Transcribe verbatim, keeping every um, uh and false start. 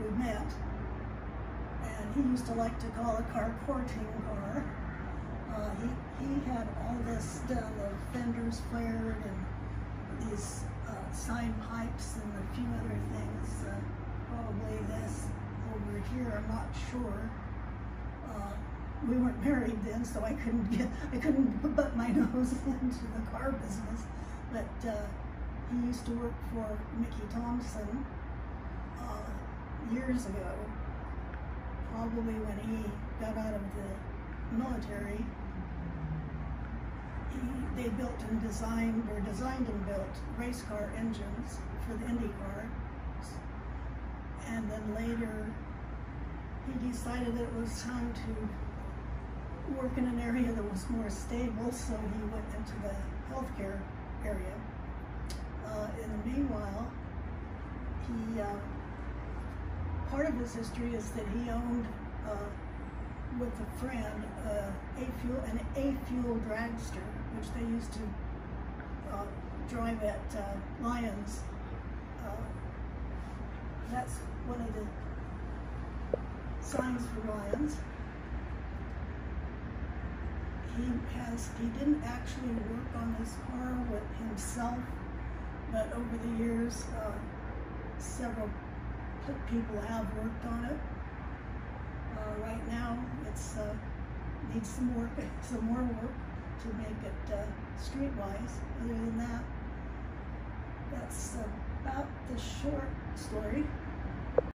we met, and he used to like to call a car courting car. Uh, he, he had all this done, the fenders flared and these uh, side pipes and a few other things. Uh, probably this over here, I'm not sure. Uh, we weren't married then, so I couldn't get, I couldn't butt my nose into the car business. But uh, he used to work for Mickey Thompson uh, years ago, probably when he got out of the military. He, they built and designed, or designed and built race car engines for the Indy cars. And then later, he decided that it was time to work in an area that was more stable, so he went into the healthcare area. Uh, in the meanwhile, he, uh, part of his history is that he owned, uh, with a friend, uh, a fuel, an A-fuel dragster, which they used to uh, drive at uh, Lions. Uh, that's one of the signs for Lions. He has, he didn't actually work on this car with himself, but over the years, uh, several people have worked on it. Uh, right now, it's uh, needs some work, some more work to make it uh, streetwise. Other than that, that's about the short story.